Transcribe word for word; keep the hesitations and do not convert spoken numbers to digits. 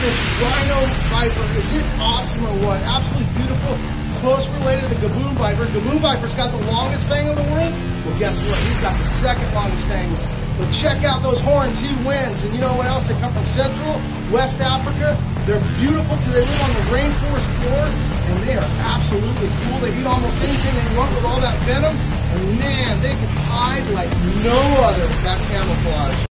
this rhino viper. Is it awesome or what? Absolutely beautiful. Close related to the gaboon viper. Gaboon viper's got the longest fang in the world. Well, guess what? He's got the second longest fangs. But check out those horns. He wins. And you know what else? They come from Central, West Africa. They're beautiful because they live on the rainforest floor, and they are absolutely cool. They eat almost anything they want with all that venom. And man, they can hide like no other with that camouflage.